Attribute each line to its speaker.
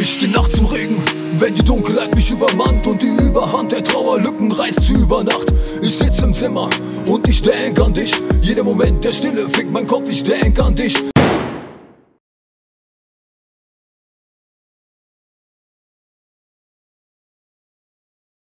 Speaker 1: Ich steh nachts im Regen, wenn die Dunkelheit mich übermannt und die Überhand der Trauerlücken reißt sie über Nacht. Ich sitz im Zimmer und ich denk an dich. Jeder Moment der Stille fickt mein Kopf, ich denk an dich.